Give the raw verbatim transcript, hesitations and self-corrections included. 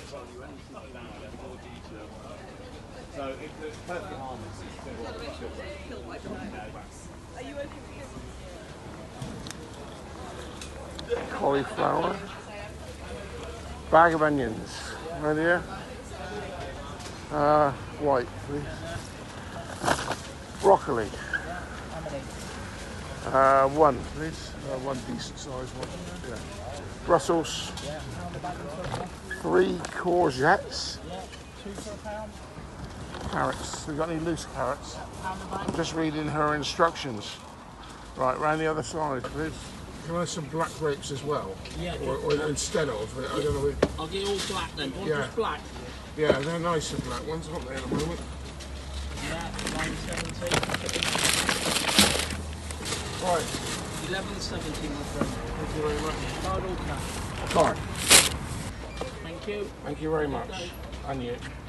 So if the perfect harmless is still Are you okay with Cauliflower. Bag of onions. Right here. Uh, white, please. Broccoli. Uh, one, please. Uh, one decent sized one. Yeah. Brussels. Three courgettes. Carrots. We got any loose carrots? I'm just reading her instructions. Right, round the other side, please. Can I have some black grapes as well? Yeah. Or, or instead of? I don't know. I'll get all black then. What Yeah. just black? Yeah, they're nicer black ones, aren't they, at the moment? Yeah, nine seventy. Right. eleven seventy, my friend. Thank you very much. Card or cash? Card. Thank you. Thank you very much. And you.